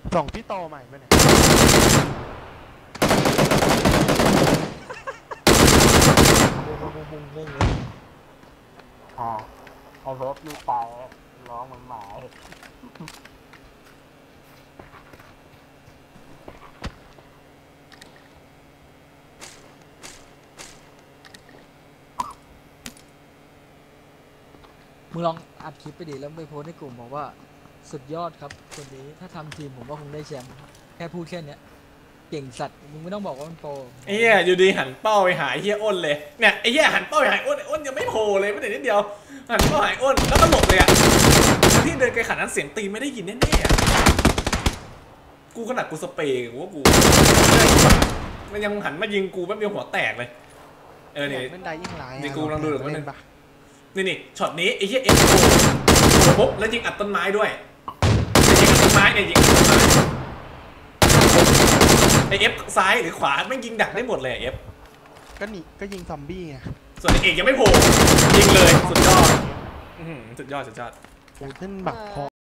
ส่งพี่โตใหม่ไปไหนบุ้งเอาเวิร์บลูกไปร้องเหมือนหมามึงลองอัดคลิปไปดิแล้วไปโพสในกลุ่มบอกว่าสุดยอดครับคนนี้ถ้าทำทีมผมว่าคงได้แชมป์แค่พูดแค่เนี้ยเก่งสัตว์มึงไม่ต้องบอกว่ามันโปรไอ้เหี้ยอยู่ดีหันเป้าไปหาไอ้เหี้ยอ้นเลยเนี่ยไอ้เหี้ยหันเป้าไปหาอ้นยังไม่โผล่เลยไม่ได้นิดเดียวหันเป้าหาอ้นแล้วก็หลบเลยอ่ะที่เดินไกลขนาดนั้นเสียงตีไม่ได้ยินแน่ๆอ่ะกูขนาดกูสเปรย์กูว่ากูมันยังหันมายิงกูแป๊บเดียวหัวแตกเลยเนี่ยเป็นได้ยิ่งไรนี่กูกำลังดูแบบนึงนี่ช็อตนี้ไอ้เหี้ยเอ็กโผล่ปุ๊บแล้วยิงอัดต้นไม้ด้วยยิงอัดต้นไม้เนี่ยยิงอัดต้นไม้ไอเอฟซ้ายหรือขวาไม่ยิงดักได้หมดเลยเอฟก็หนีก็ยิงซอมบี้ไงส่วนเอกยังไม่โผล่ยิงเลยสุดยอดสุดยอดปูขึ้นบักพอ